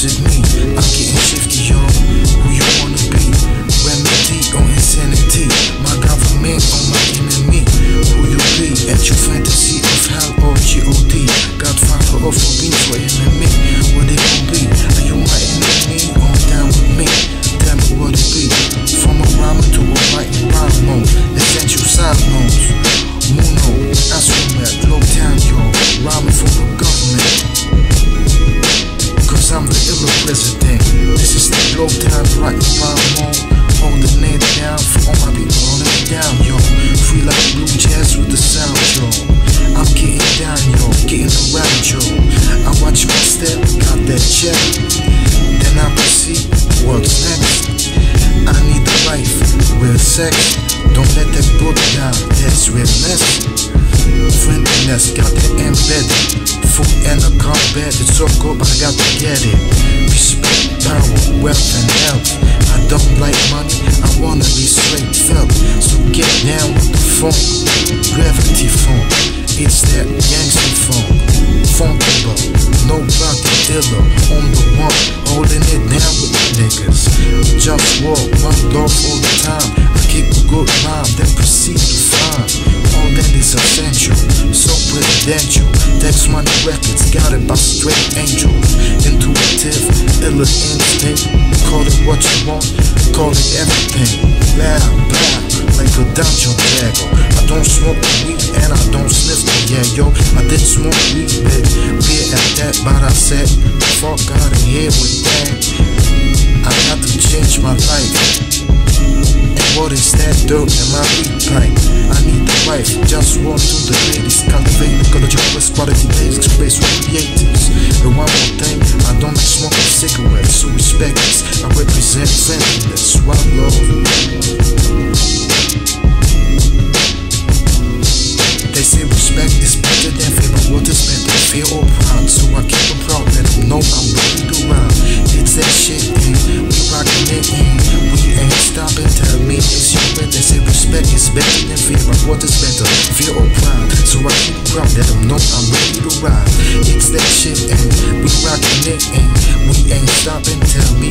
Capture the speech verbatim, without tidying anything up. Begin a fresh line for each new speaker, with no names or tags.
is it me? I'm getting shifty, yo. Who you wanna be? Remedy on insanity. My government on my enemy. Who you be? At your fantasy of hell or G O D. Godfather of a beat for enemy. What it gon' be? Are you my enemy? On down with me? Tell me what it be. From a rhymer to a writing rhyme mode. Essential side notes. Muno, that's from that low time, yo. Rhyming for the government. Cause I'm the illa president. This is the low time writing rhyme mode. Holding it down for all my people holding it down, yo. Free like blue jazz with the sound, yo. I'm getting down, yo. Getting around, yo. I watch my step, got that check. Then I proceed, what's next? I need a life, real sex. Don't let that book down, that's realness. Friendliness, got that embedded. Food and a combat, it's so good, but I got to get it. Respect, power, wealth, and health. I don't like money, I wanna be straight felt. So get down with the funk, gravity funk. It's that gangster funk. Funkula, no rocky dealer. On the one, holding it down with the niggas. Just walk, one love all the time. I keep a good rhyme, then proceed to find. All that is essential, so presidential. Text Money Records, got it by straight angels. Intuitive, illa instinct. Call it what you want, call it everything. Blah, blah, like a dungeon dagger. I don't smoke weed and I don't sniff the yeah, yo. I did smoke weed, bitch. Beer at that, but I said, fuck out of here with that. I got to change my life. And what is that dirt in my weed pipe? I need the wife, just walk to the ladies. Cultivate ecology, quest quality basics, space with creatives. And one more thing, I don't like smoking cigarettes, so respect this. I represent friendliness, one love. They say respect is better than fear, but what is better, fear or pride? So I keep them proud, let them know I'm ready to rhyme. It's that shit, and we rockin' it, and we ain't stopping. Tell me it's you, but they say respect is better than fear, but what is better, fear or pride? So I keep them proud, let them know I'm ready to ride. It's that shit, and we rockin' it, and we ain't stopping. Tell me